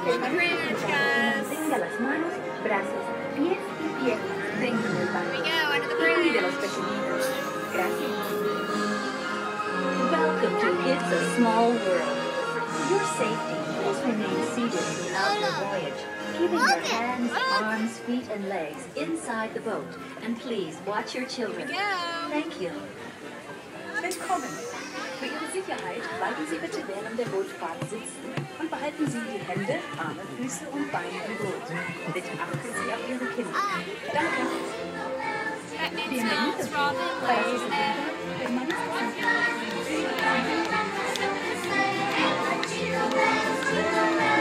On the bridge, Gus. Tenga las manos, brazos, pies y piernas dentro del Here we barco. go, under the Cuide los bridge. pequeñitos. Gracias. Welcome to It's a Small World. For your safety, please remain seated throughout your voyage, keeping your hands, arms, feet, and legs inside the boat. And please watch your children. Here we go. Thank you. Willkommen. Für Ihre Sicherheit bleiben Sie bitte während der Bootfahrt sitzen und behalten Sie die Hände, Arme, Füße und Beine im Boot. Bitte achten Sie auf Ihre Kinder. Danke. That means sounds Robin waving. Hermanos,